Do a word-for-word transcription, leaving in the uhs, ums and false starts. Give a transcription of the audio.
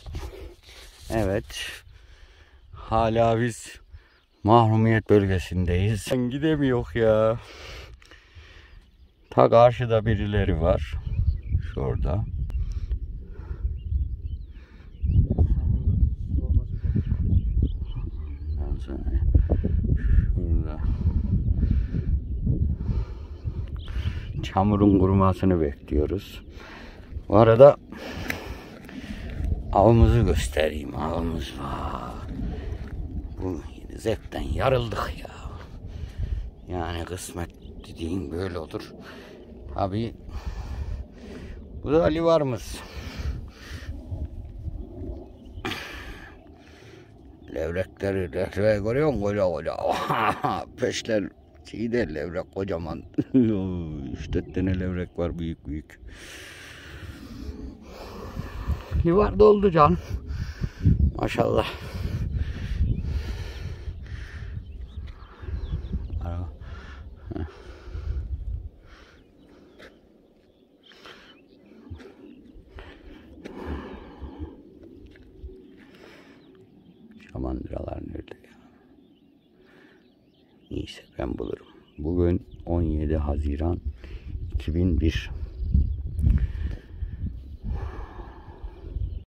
Evet. Hala biz mahrumiyet bölgesindeyiz. Gidemiyor ya. Ta karşıda birileri var. Şurada. Şurada. Çamurun kurumasını bekliyoruz. Bu arada avımızı göstereyim. Avımız var. Bu zevkten yarıldık ya. Yani kısmet dediğin böyle olur. Abi bu da Ali varımız. Levrekleri levreği görüyor musun? Koca koca. Peşler şeyde levrek kocaman. Üç dört tane levrek var büyük büyük. Livar doldu can. Maşallah. Şamandıralar nerede ya? Neyse ben bulurum. Bugün on yedi Haziran iki bin bir.